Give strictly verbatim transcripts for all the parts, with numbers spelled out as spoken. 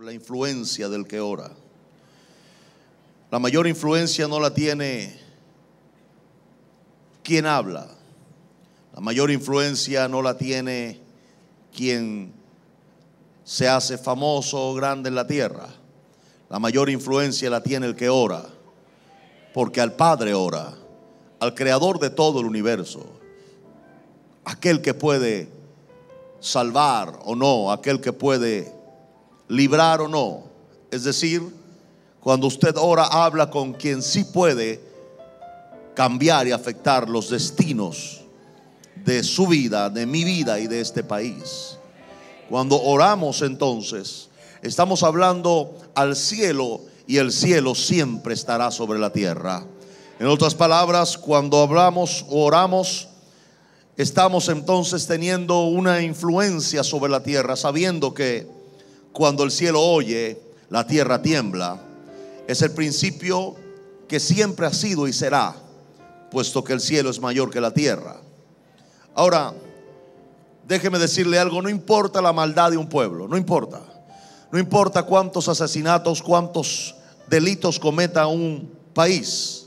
la influencia del que ora. La mayor influencia no la tiene quien habla. La mayor influencia no la tiene quien se hace famoso o grande en la tierra. La mayor influencia la tiene el que ora, porque al Padre ora, al Creador de todo el universo, aquel que puede salvar o no, aquel que puede librar o no. Es decir, cuando usted ora, habla con quien sí puede cambiar y afectar los destinos de su vida, de mi vida y de este país. Cuando oramos, entonces estamos hablando al cielo, y el cielo siempre estará sobre la tierra. En otras palabras, cuando hablamos o oramos, estamos entonces teniendo una influencia sobre la tierra, sabiendo que cuando el cielo oye, la tierra tiembla. Es el principio que siempre ha sido y será, puesto que el cielo es mayor que la tierra. Ahora, déjeme decirle algo: no importa la maldad de un pueblo, no importa. No importa cuántos asesinatos, cuántos delitos cometa un país.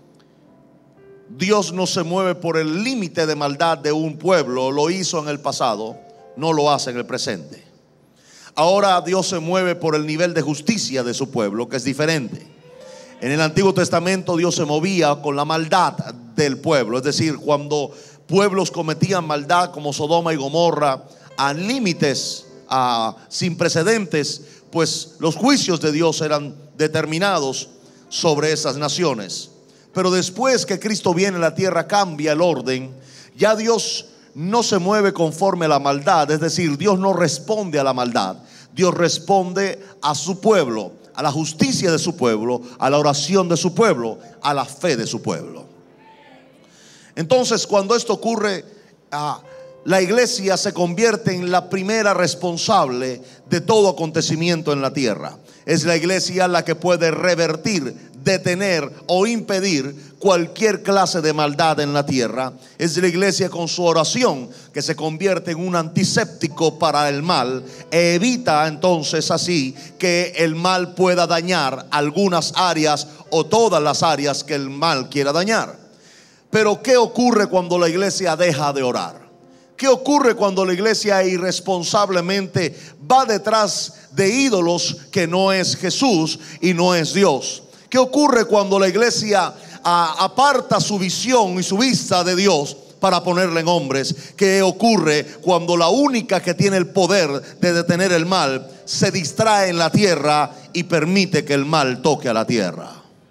Dios no se mueve por el límite de maldad de un pueblo. Lo hizo en el pasado, no lo hace en el presente. Ahora Dios se mueve por el nivel de justicia de su pueblo, que es diferente. En el Antiguo Testamento Dios se movía con la maldad del pueblo. Es decir, cuando pueblos cometían maldad como Sodoma y Gomorra a límites a, sin precedentes, pues los juicios de Dios eran determinados sobre esas naciones. Pero después que Cristo viene a la tierra, cambia el orden. Ya Dios no se mueve conforme a la maldad. Es decir, Dios no responde a la maldad. Dios responde a su pueblo, a la justicia de su pueblo, a la oración de su pueblo, a la fe de su pueblo. Entonces, cuando esto ocurre, ah, la iglesia se convierte en la primera responsable de todo acontecimiento en la tierra. Es la iglesia la que puede revertir, detener o impedir cualquier clase de maldad en la tierra. Es la iglesia con su oración que se convierte en un antiséptico para el mal, e evita entonces así que el mal pueda dañar algunas áreas o todas las áreas que el mal quiera dañar. Pero ¿qué ocurre cuando la iglesia deja de orar? ¿Qué ocurre cuando la iglesia irresponsablemente va detrás de ídolos que no es Jesús y no es Dios? ¿Qué ocurre cuando la iglesia a, aparta su visión y su vista de Dios para ponerla en hombres? ¿Qué ocurre cuando la única que tiene el poder de detener el mal se distrae en la tierra y permite que el mal toque a la tierra?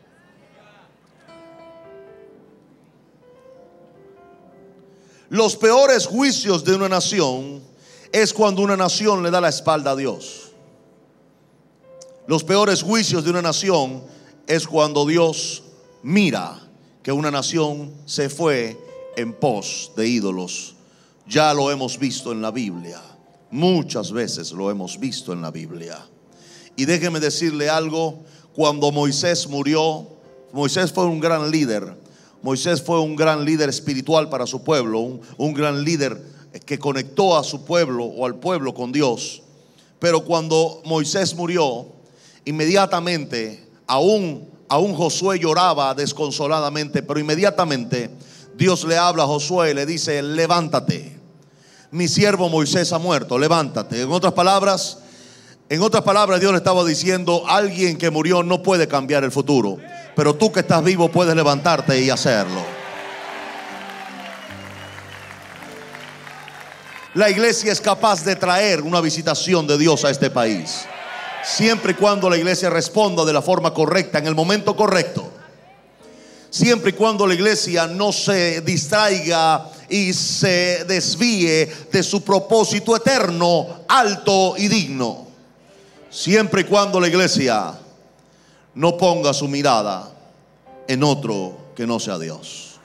Los peores juicios de una nación es cuando una nación le da la espalda a Dios. Los peores juicios de una nación es cuando Dios mira que una nación se fue en pos de ídolos. Ya lo hemos visto en la Biblia. Muchas veces lo hemos visto en la Biblia. Y déjeme decirle algo: cuando Moisés murió, Moisés fue un gran líder. Moisés fue un gran líder espiritual para su pueblo, un, un gran líder que conectó a su pueblo o al pueblo con Dios. Pero cuando Moisés murió, inmediatamente, aún, aún Josué lloraba desconsoladamente, pero inmediatamente Dios le habla a Josué y le dice: levántate, mi siervo Moisés ha muerto, levántate. En otras palabras, en otras palabras Dios le estaba diciendo: alguien que murió no puede cambiar el futuro, pero tú que estás vivo puedes levantarte y hacerlo. La iglesia es capaz de traer una visitación de Dios a este país, siempre y cuando la iglesia responda de la forma correcta, en el momento correcto. Siempre y cuando la iglesia no se distraiga y se desvíe de su propósito eterno, alto y digno. Siempre y cuando la iglesia no ponga su mirada en otro que no sea Dios.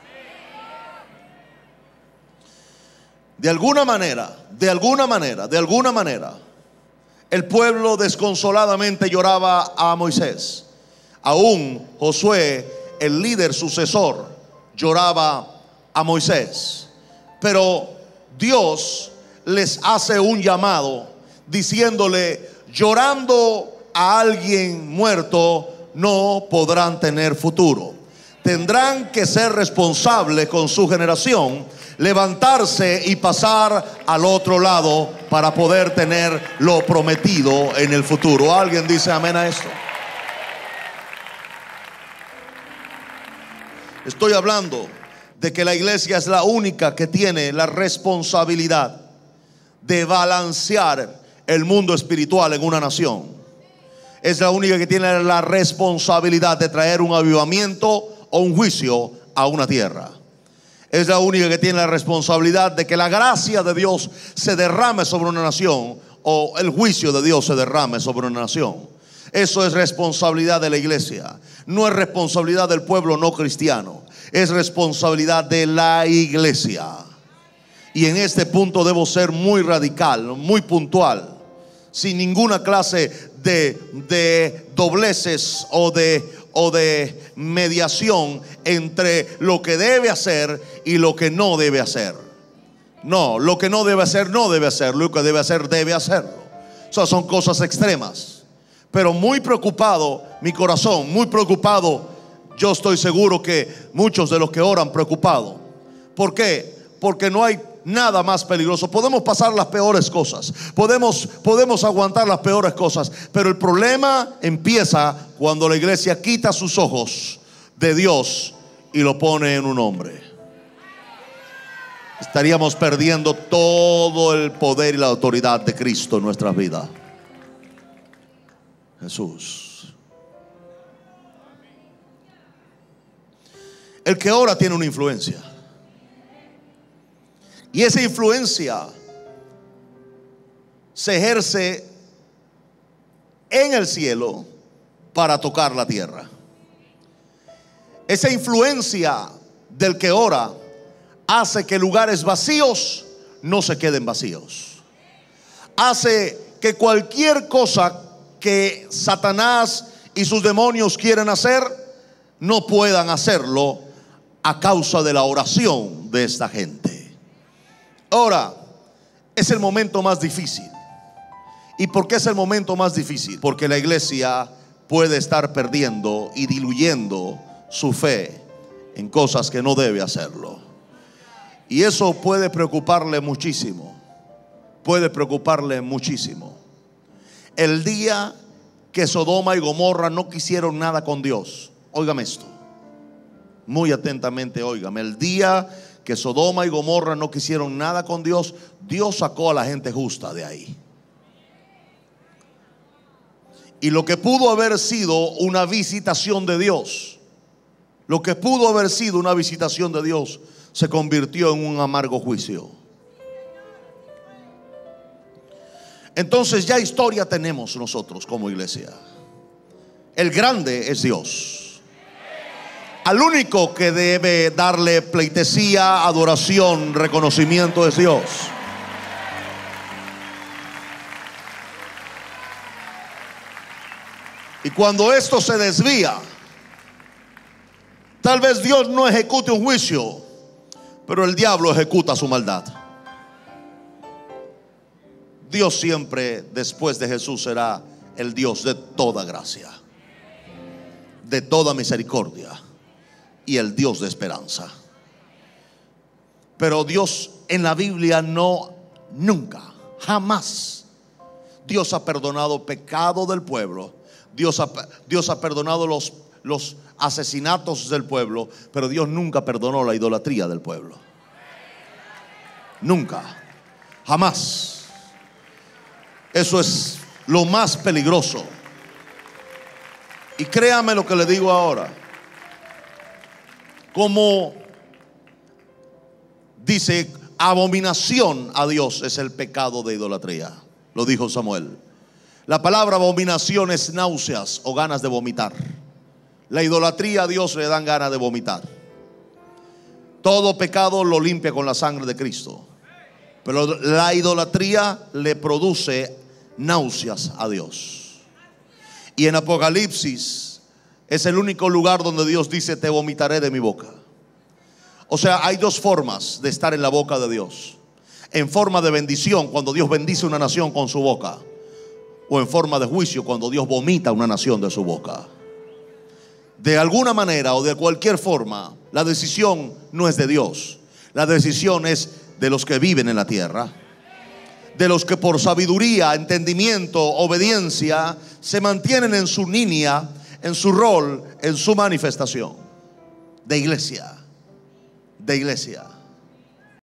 De alguna manera, de alguna manera, de alguna manera, el pueblo desconsoladamente lloraba a Moisés. Aún Josué, el líder sucesor, lloraba a Moisés. Pero Dios les hace un llamado diciéndole: llorando a alguien muerto, no podrán tener futuro. Tendrán que ser responsables con su generación, levantarse y pasar al otro lado para poder tener lo prometido en el futuro. ¿Alguien dice amén a esto? Estoy hablando de que la iglesia es la única que tiene la responsabilidad de balancear el mundo espiritual en una nación. Es la única que tiene la responsabilidad de traer un avivamiento o un juicio a una tierra. Es la única que tiene la responsabilidad de que la gracia de Dios se derrame sobre una nación o el juicio de Dios se derrame sobre una nación. Eso es responsabilidad de la iglesia. No es responsabilidad del pueblo no cristiano. Es responsabilidad de la iglesia. Y en este punto debo ser muy radical, muy puntual, sin ninguna clase de, de dobleces o de, o de mediación entre lo que debe hacer y lo que no debe hacer. No, lo que no debe hacer, no debe hacer. Lo que debe hacer, debe hacerlo. O sea, son cosas extremas. Pero muy preocupado, mi corazón, muy preocupado. Yo estoy seguro que muchos de los que oran preocupados. ¿Por qué? Porque no hay nada más peligroso. Podemos pasar las peores cosas, podemos, podemos aguantar las peores cosas, pero el problema empieza cuando la iglesia quita sus ojos de Dios y lo pone en un hombre. Estaríamos perdiendo todo el poder y la autoridad de Cristo en nuestras vidas. Jesús. El que ora tiene una influencia. Y esa influencia se ejerce en el cielo para tocar la tierra. Esa influencia del que ora hace que lugares vacíos no se queden vacíos. Hace que cualquier cosa que Satanás y sus demonios quieren hacer, no puedan hacerlo a causa de la oración de esta gente. Ahora, es el momento más difícil. ¿Y por qué es el momento más difícil? Porque la iglesia puede estar perdiendo y diluyendo su fe en cosas que no debe hacerlo. Y eso puede preocuparle muchísimo. Puede preocuparle muchísimo. El día que Sodoma y Gomorra no quisieron nada con Dios. Óigame esto. Muy atentamente, óigame. El día que Sodoma y Gomorra no quisieron nada con Dios, Dios sacó a la gente justa de ahí. Y lo que pudo haber sido una visitación de Dios, lo que pudo haber sido una visitación de Dios, se convirtió en un amargo juicio. Entonces ya historia tenemos nosotros como iglesia. El grande es Dios. Al único que debe darle pleitesía, adoración, reconocimiento es Dios. Y cuando esto se desvía, tal vez Dios no ejecute un juicio, pero el diablo ejecuta su maldad. Dios siempre, después de Jesús, será el Dios de toda gracia, de toda misericordia y el Dios de esperanza. Pero Dios en la Biblia no, nunca, jamás, Dios ha perdonado pecado del pueblo. Dios ha, Dios ha perdonado los, los asesinatos del pueblo, pero Dios nunca perdonó la idolatría del pueblo. Nunca, jamás. Eso es lo más peligroso. Y créame lo que le digo ahora. Como dice, abominación a Dios es el pecado de idolatría. Lo dijo Samuel. La palabra abominación es náuseas o ganas de vomitar. La idolatría a Dios le dan ganas de vomitar. Todo pecado lo limpia con la sangre de Cristo, pero la idolatría le produce náuseas a Dios. Y en Apocalipsis es el único lugar donde Dios dice: te vomitaré de mi boca. O sea, hay dos formas de estar en la boca de Dios. En forma de bendición, cuando Dios bendice una nación con su boca. o en forma de juicio cuando Dios vomita una nación de su boca. De alguna manera o de cualquier forma, la decisión no es de Dios. La decisión es de los que viven en la tierra, de los que por sabiduría, entendimiento, obediencia se mantienen en su línea, en su rol, en su manifestación de iglesia, de iglesia.